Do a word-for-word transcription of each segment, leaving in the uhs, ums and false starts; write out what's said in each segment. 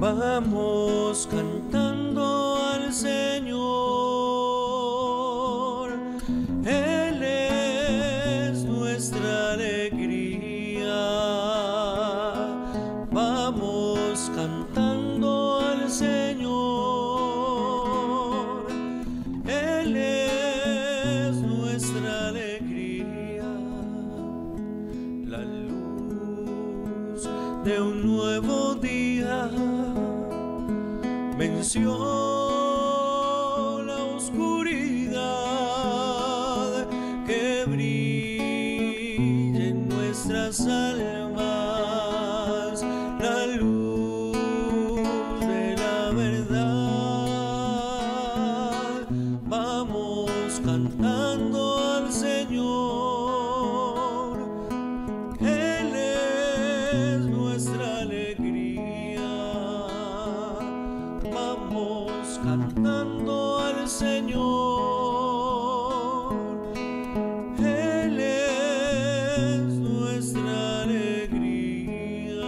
Vamos cantando al Señor, Él es nuestra alegría. Vamos cantando al Señor, Él es nuestra alegría. La luz de un nuevo día venció la oscuridad, que brille en nuestras almas la luz de la verdad. Vamos cantando al Señor, Él es nuestra alegría. Vamos cantando al Señor, Él es nuestra alegría.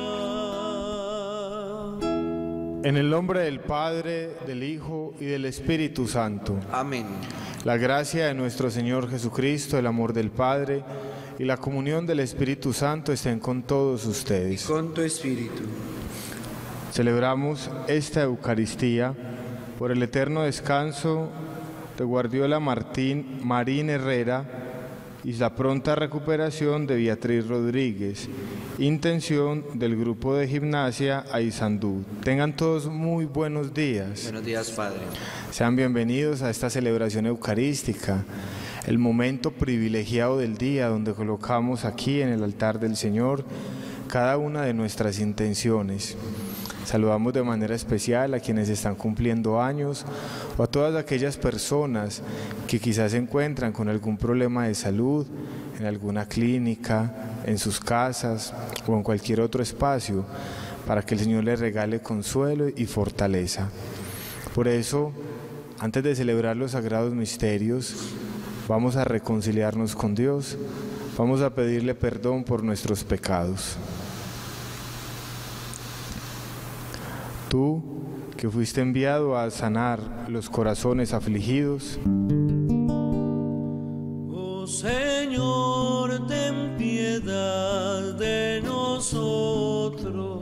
En el nombre del Padre, del Hijo y del Espíritu Santo. Amén. La gracia de nuestro Señor Jesucristo, el amor del Padre y la comunión del Espíritu Santo estén con todos ustedes. Con tu espíritu. Celebramos esta Eucaristía por el eterno descanso de Guardiola Martín, Marín Herrera y la pronta recuperación de Beatriz Rodríguez. Intención del grupo de gimnasia Aizandú. Tengan todos muy buenos días. Buenos días, Padre. Sean bienvenidos a esta celebración eucarística, el momento privilegiado del día donde colocamos aquí en el altar del Señor cada una de nuestras intenciones. Saludamos de manera especial a quienes están cumpliendo años o a todas aquellas personas que quizás se encuentran con algún problema de salud en alguna clínica, en sus casas o en cualquier otro espacio, para que el Señor les regale consuelo y fortaleza. Por eso, antes de celebrar los sagrados misterios, vamos a reconciliarnos con Dios, vamos a pedirle perdón por nuestros pecados. Tú, que fuiste enviado a sanar los corazones afligidos, oh Señor, ten piedad de nosotros.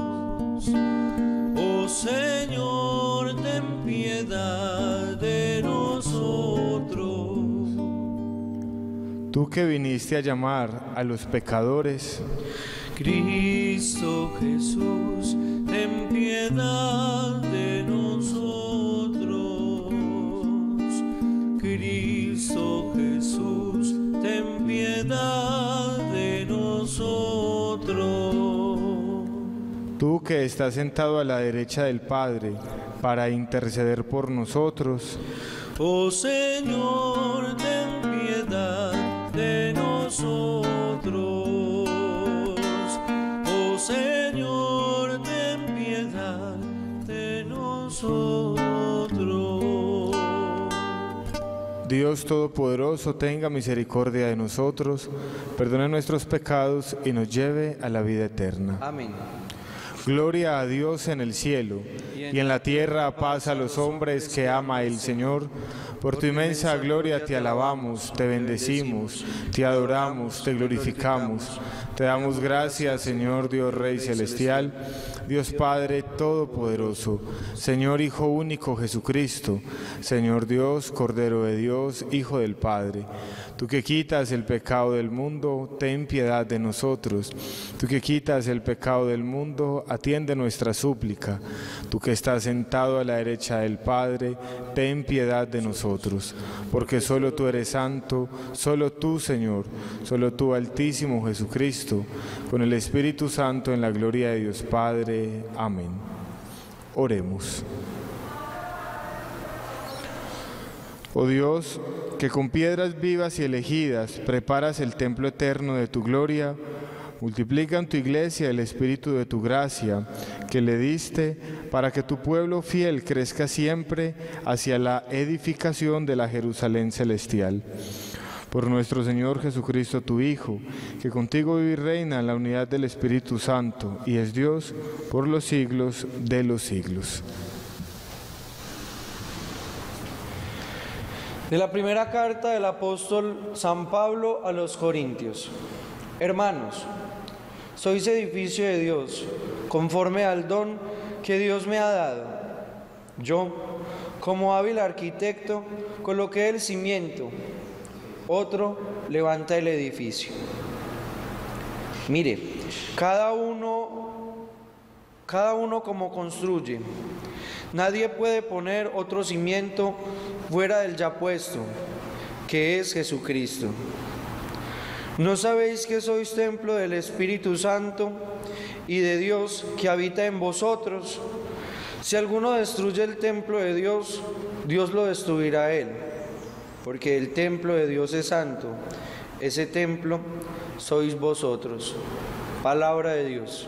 Oh Señor, ten piedad de nosotros. tú que viniste a llamar a los pecadores, Cristo Jesús, ten piedad de nosotros. Cristo Jesús, ten piedad de nosotros. tú que estás sentado a la derecha del Padre para interceder por nosotros, Oh Señor, ten piedad de nosotros. Oh Señor, ten piedad de nosotros. Dios Todopoderoso, tenga misericordia de nosotros, perdone nuestros pecados y nos lleve a la vida eterna. Amén. Gloria a Dios en el cielo, y en la tierra paz a los hombres que ama el Señor. Por tu inmensa gloria te alabamos, te bendecimos, te adoramos, te glorificamos. Te damos gracias, Señor Dios Rey Celestial, Dios Padre Todopoderoso, Señor Hijo único Jesucristo, Señor Dios, Cordero de Dios, Hijo del Padre. Tú que quitas el pecado del mundo, ten piedad de nosotros. Tú que quitas el pecado del mundo, atiende nuestra súplica. Tú que estás sentado a la derecha del Padre, ten piedad de nosotros. Porque solo tú eres santo, solo tú, Señor, solo tú, Altísimo Jesucristo, con el Espíritu Santo en la gloria de Dios Padre. Amén. Oremos. Oh Dios, que con piedras vivas y elegidas preparas el templo eterno de tu gloria, multiplica en tu iglesia el espíritu de tu gracia, que le diste para que tu pueblo fiel crezca siempre hacia la edificación de la Jerusalén celestial. Por nuestro Señor Jesucristo, tu Hijo, que contigo vive y reina en la unidad del Espíritu Santo, y es Dios por los siglos de los siglos. De la primera carta del apóstol San Pablo a los Corintios. Hermanos, sois edificio de Dios, conforme al don que Dios me ha dado. Yo, como hábil arquitecto, coloqué el cimiento, otro levanta el edificio. Mire, cada uno, cada uno como construye. Nadie puede poner otro cimiento fuera del ya puesto, que es Jesucristo. ¿No sabéis que sois templo del Espíritu Santo y de Dios que habita en vosotros? Si alguno destruye el templo de Dios, Dios lo destruirá a él, porque el templo de Dios es santo. Ese templo sois vosotros. Palabra de Dios.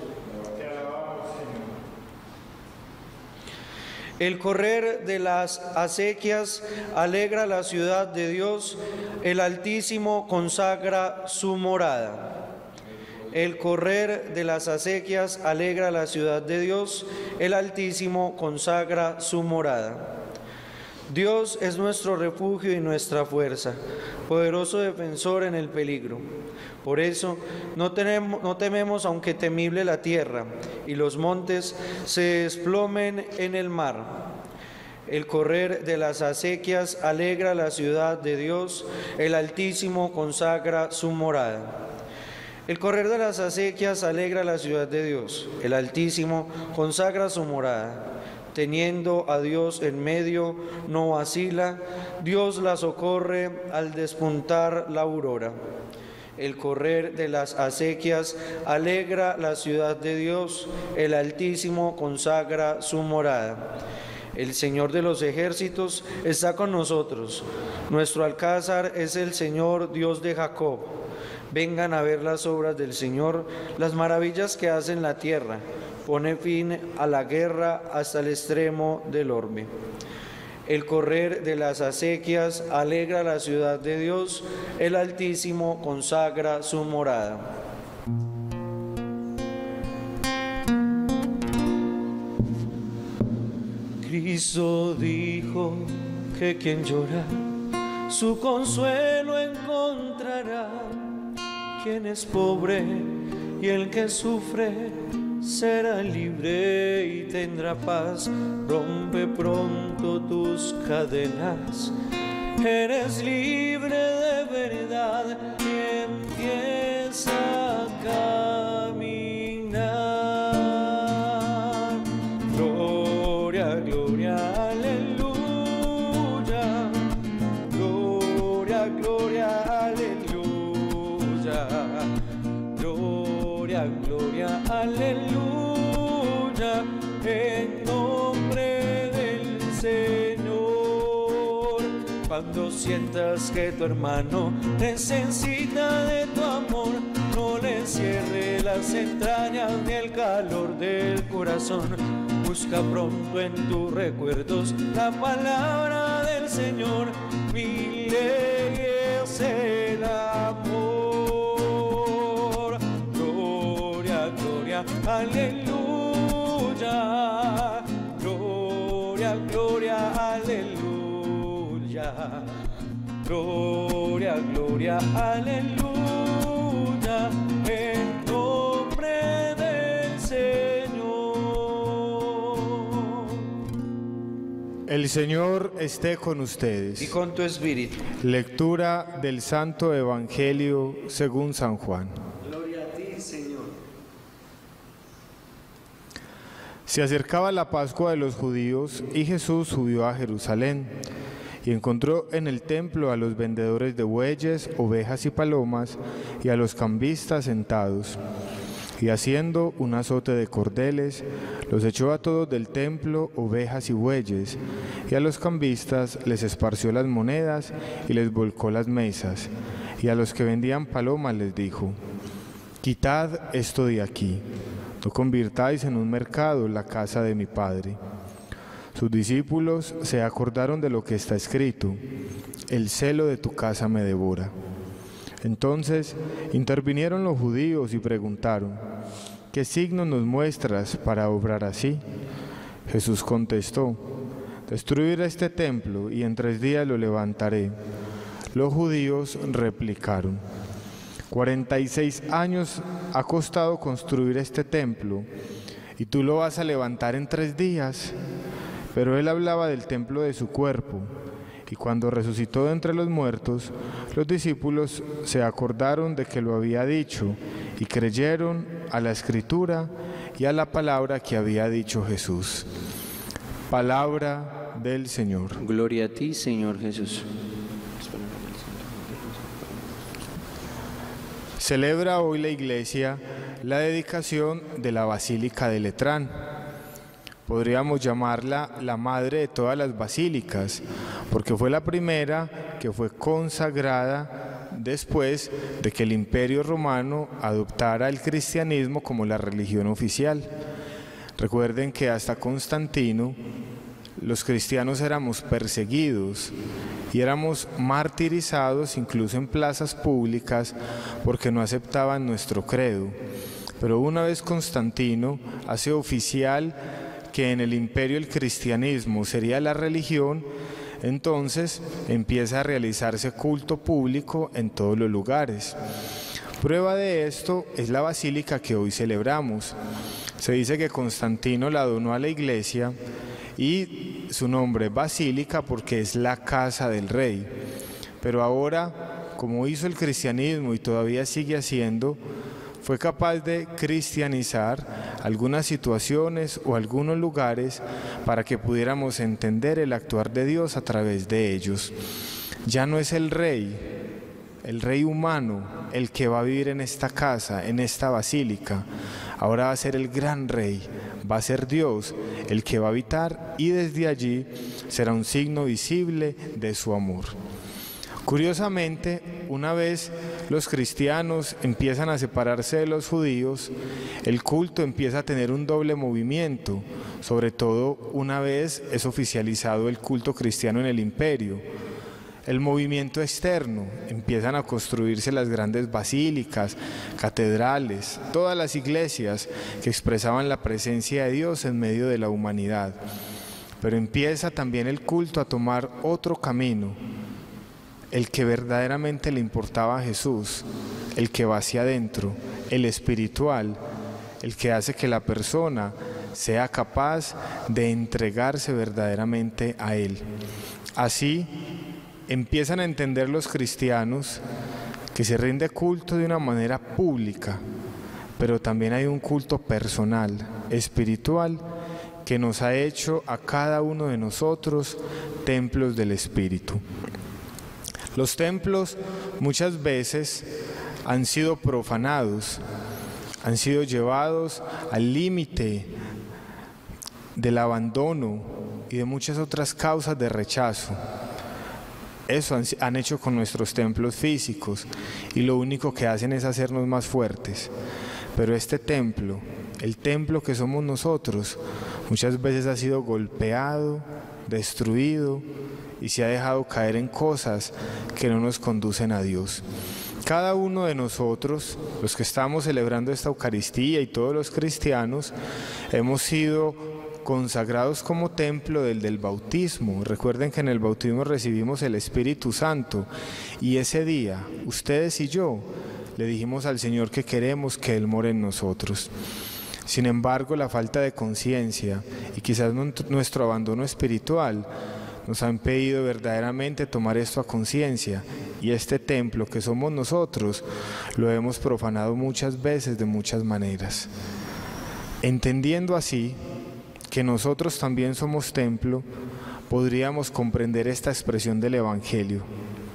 El correr de las acequias alegra la ciudad de Dios, el Altísimo consagra su morada. El correr de las acequias alegra la ciudad de Dios, el Altísimo consagra su morada. Dios es nuestro refugio y nuestra fuerza, poderoso defensor en el peligro. Por eso no, tenemos, no tememos aunque temible la tierra y los montes se desplomen en el mar. El correr de las acequias alegra la ciudad de Dios, el Altísimo consagra su morada. El correr de las acequias alegra la ciudad de Dios, el Altísimo consagra su morada. Teniendo a Dios en medio, no vacila, Dios la socorre al despuntar la aurora. El correr de las acequias alegra la ciudad de Dios, el Altísimo consagra su morada. El Señor de los ejércitos está con nosotros, nuestro alcázar es el Señor Dios de Jacob. Vengan a ver las obras del Señor, las maravillas que hace en la tierra. Pone fin a la guerra hasta el extremo del orbe. El correr de las acequias alegra la ciudad de Dios, el Altísimo consagra su morada. Cristo dijo que quien llora, su consuelo encontrará. Quien es pobre y el que sufre, será libre y tendrá paz. Rompe pronto tus cadenas, eres libre de verdad y empieza a caminar. Gloria, gloria, aleluya. Gloria, gloria, aleluya. Gloria, gloria, aleluya, en nombre del Señor. Cuando sientas que tu hermano necesita de tu amor, no le cierre las entrañas ni el calor del corazón. Busca pronto en tus recuerdos la palabra del Señor. Mi ley es el amor. Aleluya, gloria, gloria, aleluya, gloria, gloria, aleluya, en nombre del Señor. El Señor esté con ustedes. Y con tu espíritu. Lectura del Santo Evangelio según San Juan. Se acercaba la Pascua de los judíos y Jesús subió a Jerusalén y encontró en el templo a los vendedores de bueyes, ovejas y palomas y a los cambistas sentados. Y haciendo un azote de cordeles, los echó a todos del templo, ovejas y bueyes, y a los cambistas les esparció las monedas y les volcó las mesas, y a los que vendían palomas les dijo: quitad esto de aquí. No convirtáis en un mercado la casa de mi Padre. Sus discípulos se acordaron de lo que está escrito: el celo de tu casa me devora. Entonces intervinieron los judíos y preguntaron: ¿qué signo nos muestras para obrar así? Jesús contestó: destruir este templo y en tres días lo levantaré. Los judíos replicaron: cuarenta y seis años ha costado construir este templo, ¿y tú lo vas a levantar en tres días? Pero él hablaba del templo de su cuerpo. Y cuando resucitó de entre los muertos, los discípulos se acordaron de que lo había dicho y creyeron a la Escritura y a la palabra que había dicho Jesús. Palabra del Señor. Gloria a ti, Señor Jesús. Celebra hoy la Iglesia la dedicación de la Basílica de Letrán. Podríamos llamarla la madre de todas las basílicas, porque fue la primera que fue consagrada después de que el Imperio Romano adoptara el cristianismo como la religión oficial. Recuerden que hasta Constantino los cristianos éramos perseguidos y éramos martirizados incluso en plazas públicas porque no aceptaban nuestro credo. Pero una vez Constantino hace oficial que en el imperio el cristianismo sería la religión, entonces empieza a realizarse culto público en todos los lugares. Prueba de esto es la basílica que hoy celebramos. Se dice que Constantino la donó a la Iglesia y su nombre es basílica porque es la casa del rey. Pero ahora, como hizo el cristianismo y todavía sigue haciendo, fue capaz de cristianizar algunas situaciones o algunos lugares para que pudiéramos entender el actuar de Dios a través de ellos. Ya no es el rey, el rey humano, el que va a vivir en esta casa, en esta basílica. Ahora va a ser el gran rey, va a ser Dios el que va a habitar y desde allí será un signo visible de su amor. Curiosamente, una vez los cristianos empiezan a separarse de los judíos, el culto empieza a tener un doble movimiento, sobre todo una vez es oficializado el culto cristiano en el imperio. El movimiento externo, empiezan a construirse las grandes basílicas, catedrales, todas las iglesias que expresaban la presencia de Dios en medio de la humanidad. Pero empieza también el culto a tomar otro camino, el que verdaderamente le importaba a Jesús, el que va hacia adentro, el espiritual, el que hace que la persona sea capaz de entregarse verdaderamente a Él. Así empiezan a entender los cristianos que se rinde culto de una manera pública, pero también hay un culto personal, espiritual, que nos ha hecho a cada uno de nosotros templos del Espíritu. Los templos muchas veces han sido profanados, han sido llevados al límite del abandono y de muchas otras causas de rechazo. Eso han, han hecho con nuestros templos físicos y lo único que hacen es hacernos más fuertes. Pero este templo, el templo que somos nosotros, muchas veces ha sido golpeado, destruido y se ha dejado caer en cosas que no nos conducen a Dios. Cada uno de nosotros, los que estamos celebrando esta Eucaristía y todos los cristianos, hemos sido consagrados como templo del del bautismo. Recuerden que en el bautismo recibimos el Espíritu Santo y ese día, ustedes y yo, le dijimos al Señor que queremos que Él more en nosotros. Sin embargo, la falta de conciencia y quizás nuestro abandono espiritual nos han pedido verdaderamente tomar esto a conciencia y este templo que somos nosotros lo hemos profanado muchas veces de muchas maneras. Entendiendo así que nosotros también somos templo, podríamos comprender esta expresión del Evangelio: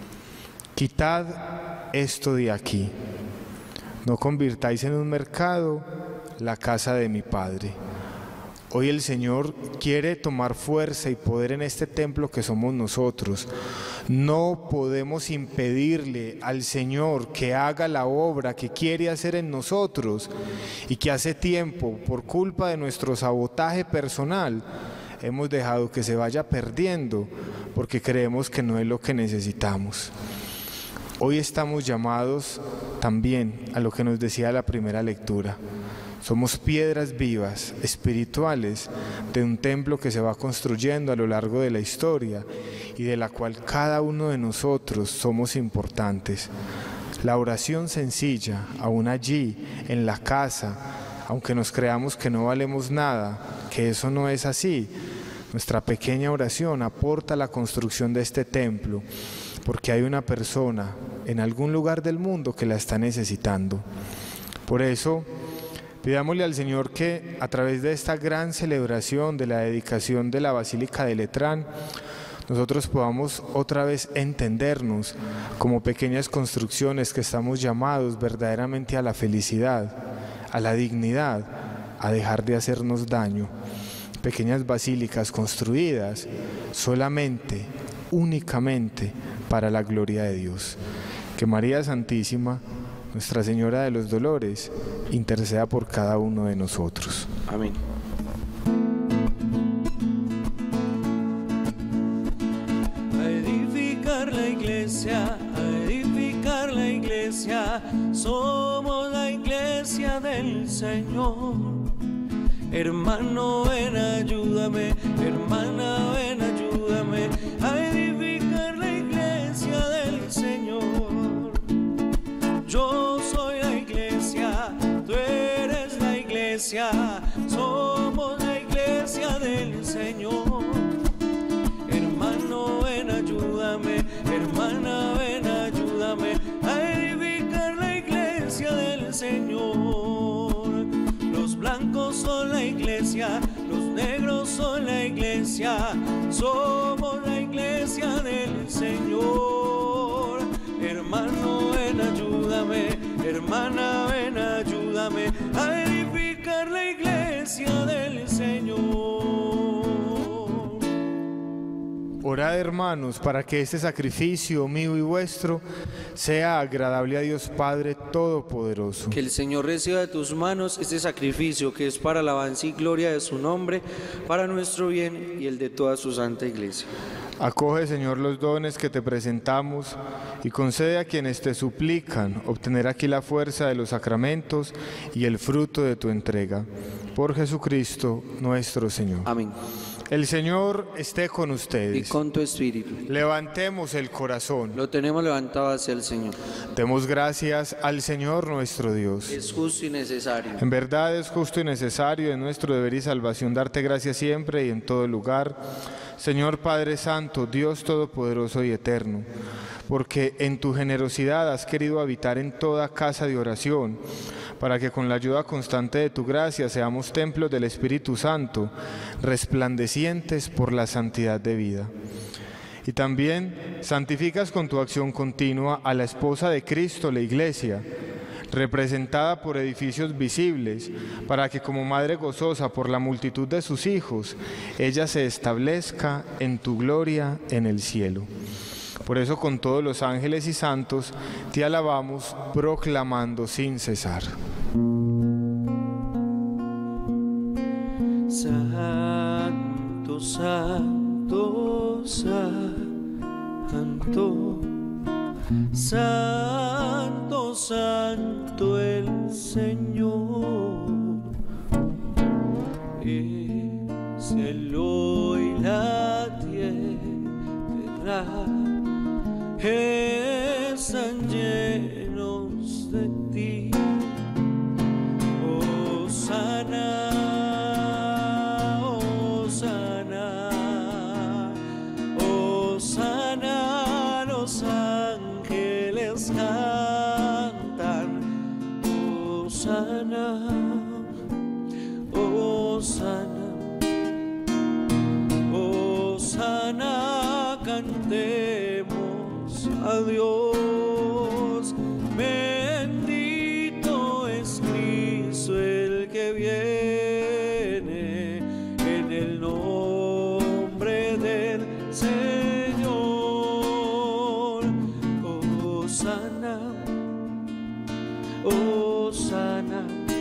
quitad esto de aquí, no convirtáis en un mercado la casa de mi Padre. Hoy el Señor quiere tomar fuerza y poder en este templo que somos nosotros. No podemos impedirle al Señor que haga la obra que quiere hacer en nosotros y que hace tiempo, por culpa de nuestro sabotaje personal, hemos dejado que se vaya perdiendo porque creemos que no es lo que necesitamos. Hoy estamos llamados también a lo que nos decía la primera lectura. Somos piedras vivas, espirituales, de un templo que se va construyendo a lo largo de la historia y de la cual cada uno de nosotros somos importantes. La oración sencilla, aún allí, en la casa, aunque nos creamos que no valemos nada, que eso no es así, nuestra pequeña oración aporta a la construcción de este templo, porque hay una persona en algún lugar del mundo que la está necesitando. Por eso, pidámosle al Señor que a través de esta gran celebración de la dedicación de la Basílica de Letrán, nosotros podamos otra vez entendernos como pequeñas construcciones que estamos llamados verdaderamente a la felicidad, a la dignidad, a dejar de hacernos daño. Pequeñas basílicas construidas solamente, únicamente para la gloria de Dios. Que María Santísima, Nuestra Señora de los Dolores, interceda por cada uno de nosotros. Amén. A edificar la iglesia, a edificar la iglesia, somos la iglesia del Señor. Hermano, ven, ayúdame, hermana, ven, ayúdame a edificar la iglesia del Señor. Yo soy la iglesia, tú eres la iglesia, somos la iglesia del Señor. Hermano, ven, ayúdame, hermana, ven, ayúdame a edificar la iglesia del Señor. Los blancos son la iglesia, los negros son la iglesia, somos la iglesia del Señor. Hermano, ven, ayúdame, hermana, ven, ayúdame a edificar la iglesia del Señor. Orad, hermanos, para que este sacrificio mío y vuestro sea agradable a Dios Padre Todopoderoso. Que el Señor reciba de tus manos este sacrificio que es para alabanza y gloria de su nombre, para nuestro bien y el de toda su santa iglesia. Acoge, Señor, los dones que te presentamos y concede a quienes te suplican obtener aquí la fuerza de los sacramentos y el fruto de tu entrega. Por Jesucristo nuestro Señor. Amén. El Señor esté con ustedes. Y con tu espíritu. Levantemos el corazón. Lo tenemos levantado hacia el Señor. Demos gracias al Señor nuestro Dios. Es justo y necesario. En verdad es justo y necesario, en nuestro deber y salvación, darte gracias siempre y en todo lugar. Señor Padre Santo, Dios Todopoderoso y Eterno, porque en tu generosidad has querido habitar en toda casa de oración, para que con la ayuda constante de tu gracia seamos templos del Espíritu Santo, resplandecientes por la santidad de vida. Y también santificas con tu acción continua a la esposa de Cristo, la Iglesia, representada por edificios visibles, para que como madre gozosa por la multitud de sus hijos, ella se establezca en tu gloria en el cielo. Por eso con todos los ángeles y santos te alabamos, proclamando sin cesar. Santo, santo, santo, santo, santo el Señor. El cielo y la tierra están llenos de ti. Hosana, Hosana, Hosana, los ángeles cantan. Hosana, Hosana, Hosana, cantemos a Dios. Bendito es Cristo el que viene en el nombre del Señor. Hosana, Hosana,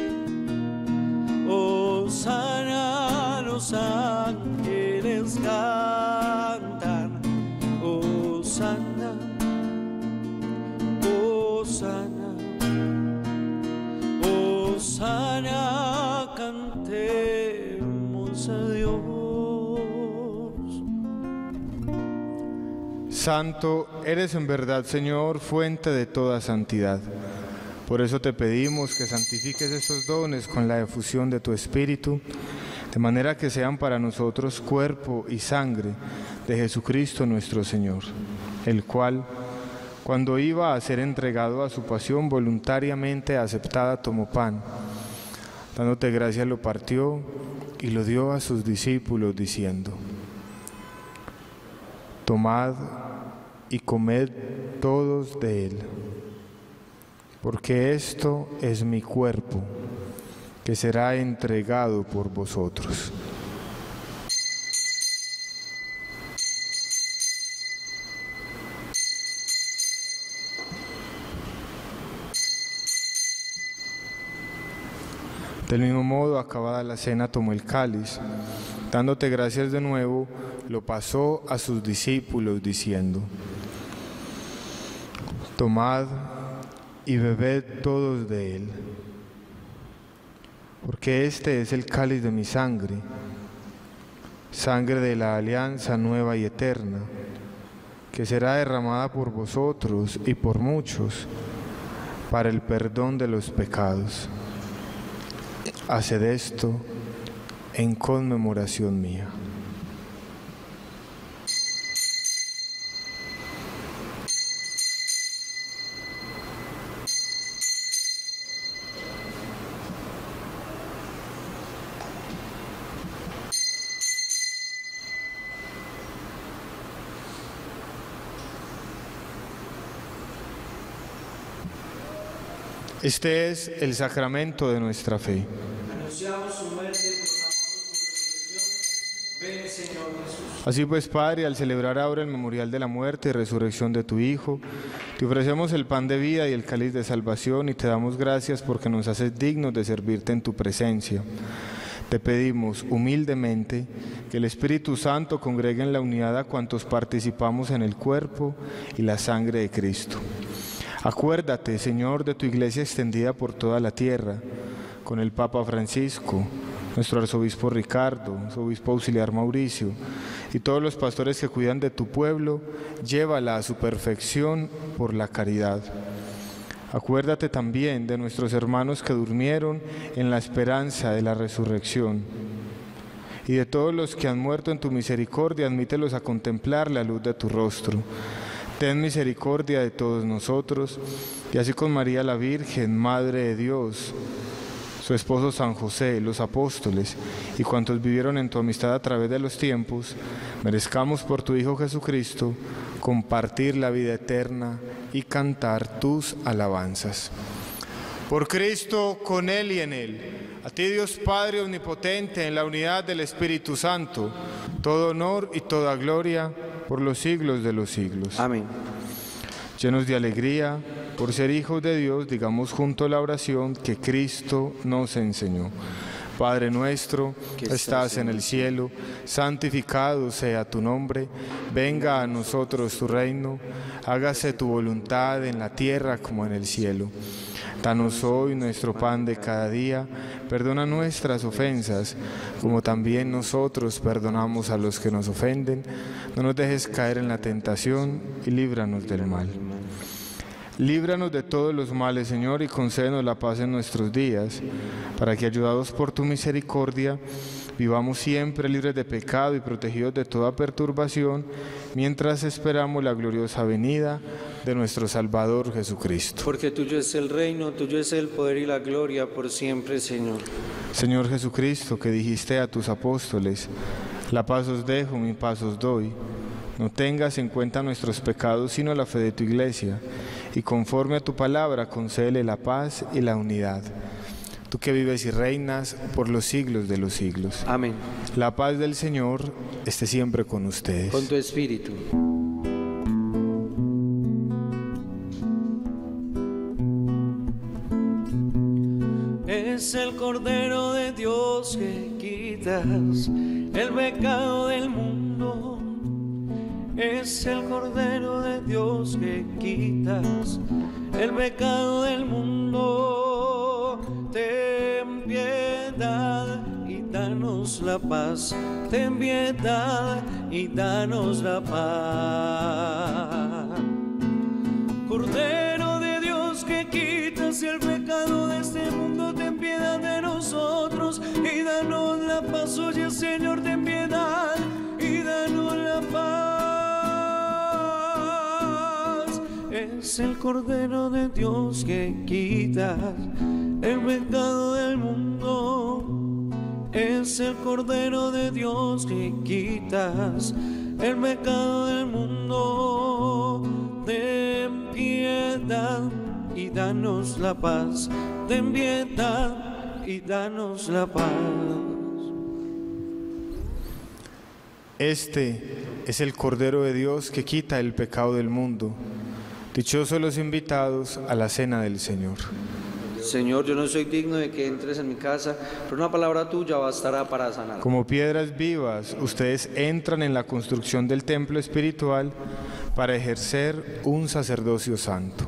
Hosana, los ángeles cantan. Hosana, alabamos a Dios. Santo eres en verdad, Señor, fuente de toda santidad. Por eso te pedimos que santifiques estos dones con la efusión de tu Espíritu, de manera que sean para nosotros cuerpo y sangre de Jesucristo nuestro Señor, el cual, cuando iba a ser entregado a su pasión voluntariamente aceptada, tomó pan. Dándote gracias lo partió y lo dio a sus discípulos diciendo: tomad y comed todos de él, porque esto es mi cuerpo, que será entregado por vosotros. Del mismo modo, acabada la cena, tomó el cáliz. Dándote gracias de nuevo, lo pasó a sus discípulos diciendo: tomad y bebed todos de él, porque este es el cáliz de mi sangre, sangre de la alianza nueva y eterna, que será derramada por vosotros y por muchos para el perdón de los pecados. Haced esto en conmemoración mía. Este es el sacramento de nuestra fe. Anunciamos su muerte, proclamamos su resurrección. Ven, Señor Jesús. Así pues, Padre, al celebrar ahora el memorial de la muerte y resurrección de tu Hijo, te ofrecemos el pan de vida y el cáliz de salvación y te damos gracias porque nos haces dignos de servirte en tu presencia. Te pedimos humildemente que el Espíritu Santo congregue en la unidad a cuantos participamos en el cuerpo y la sangre de Cristo. Acuérdate, Señor, de tu iglesia extendida por toda la tierra, con el Papa Francisco, nuestro arzobispo Ricardo, su obispo auxiliar Mauricio, y todos los pastores que cuidan de tu pueblo, llévala a su perfección por la caridad. Acuérdate también de nuestros hermanos que durmieron en la esperanza de la resurrección, y de todos los que han muerto en tu misericordia, admítelos a contemplar la luz de tu rostro. Ten misericordia de todos nosotros, y así con María la Virgen, Madre de Dios, su esposo San José, los apóstoles y cuantos vivieron en tu amistad a través de los tiempos, merezcamos por tu Hijo Jesucristo compartir la vida eterna y cantar tus alabanzas. Por Cristo, con Él y en Él, a ti Dios Padre Omnipotente, en la unidad del Espíritu Santo, todo honor y toda gloria por los siglos de los siglos. Amén. Llenos de alegría por ser hijos de Dios, digamos junto la oración que Cristo nos enseñó. Padre nuestro, que estás en el cielo, santificado sea tu nombre, venga a nosotros tu reino, hágase tu voluntad en la tierra como en el cielo. Danos hoy nuestro pan de cada día, perdona nuestras ofensas, como también nosotros perdonamos a los que nos ofenden. No nos dejes caer en la tentación y líbranos del mal. Líbranos de todos los males, Señor, y concédenos la paz en nuestros días, para que, ayudados por tu misericordia, vivamos siempre libres de pecado y protegidos de toda perturbación, mientras esperamos la gloriosa venida de nuestro Salvador Jesucristo. Porque tuyo es el reino, tuyo es el poder y la gloria por siempre, Señor. Señor Jesucristo, que dijiste a tus apóstoles: la paz os dejo, mi paz os doy. No tengas en cuenta nuestros pecados, sino la fe de tu Iglesia, y conforme a tu palabra, concédele la paz y la unidad. Tú que vives y reinas por los siglos de los siglos. Amén. La paz del Señor esté siempre con ustedes. Con tu espíritu. Es el Cordero de Dios que quitas el pecado del mundo. Es el Cordero de Dios que quitas el pecado del mundo. Ten piedad y danos danos la paz, ten piedad y danos la paz. Cordero de Dios que quitas el pecado de este mundo, ten piedad de nosotros y danos la paz. Oye, Señor, ten piedad y danos la paz. Es el Cordero de Dios que quita el pecado del mundo. Es el Cordero de Dios que quitas el pecado del mundo. Ten piedad y danos la paz. Ten piedad y danos la paz. Este es el Cordero de Dios que quita el pecado del mundo. Dichosos los invitados a la cena del Señor. Señor, yo no soy digno de que entres en mi casa, pero una palabra tuya bastará para sanar. Como piedras vivas, ustedes entran en la construcción del templo espiritual para ejercer un sacerdocio santo.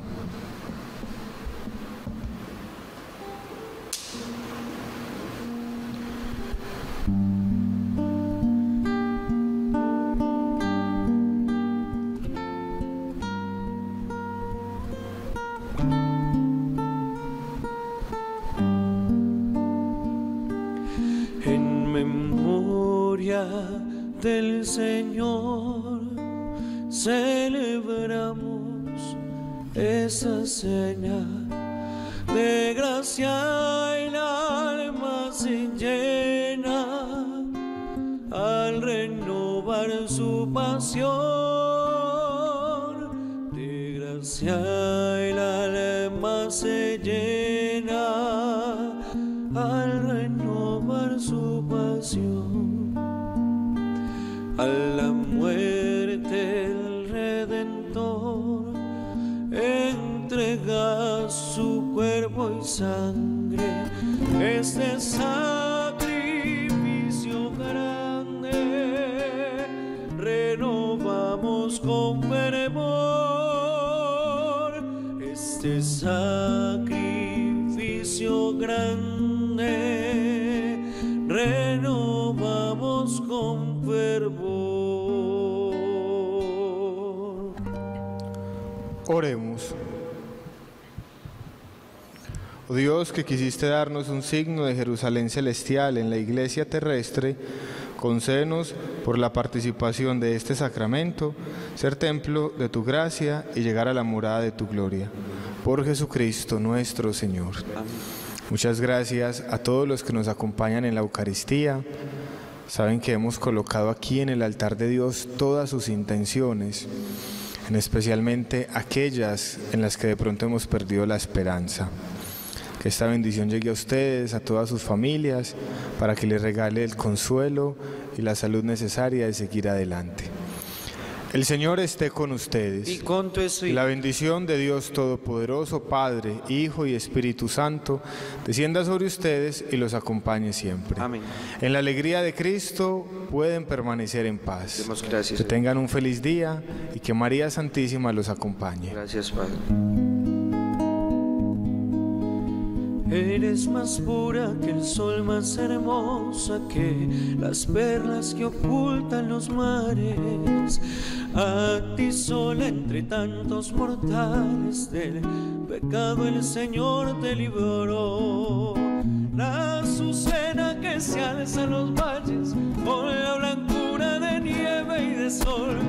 Del Señor celebramos esa señal de gracia, el alma se llena al renovar su pasión. De gracia el alma se llena al renovar su pasión. A la muerte el Redentor entrega su cuerpo y sangre. Este sacrificio grande renovamos con fervor. Este sacrificio grande renovamos con fervor. Oremos. Oh Dios, que quisiste darnos un signo de Jerusalén celestial en la iglesia terrestre, concédenos, por la participación de este sacramento, ser templo de tu gracia y llegar a la morada de tu gloria. Por Jesucristo nuestro Señor. Amén. Muchas gracias a todos los que nos acompañan en la Eucaristía. Saben que hemos colocado aquí en el altar de Dios todas sus intenciones, en especialmente aquellas en las que de pronto hemos perdido la esperanza. Que esta bendición llegue a ustedes, a todas sus familias, para que les regale el consuelo y la salud necesaria de seguir adelante. El Señor esté con ustedes. Y con tu espíritu. La bendición de Dios Todopoderoso, Padre, Hijo y Espíritu Santo, descienda sobre ustedes y los acompañe siempre. Amén. En la alegría de Cristo pueden permanecer en paz. Demos gracias. Que tengan un feliz día y que María Santísima los acompañe. Gracias, Padre. Eres más pura que el sol, más hermosa que las perlas que ocultan los mares. A ti sola entre tantos mortales del pecado el Señor te libró. La azucena que se alza en los valles con la blancura de nieve y de sol,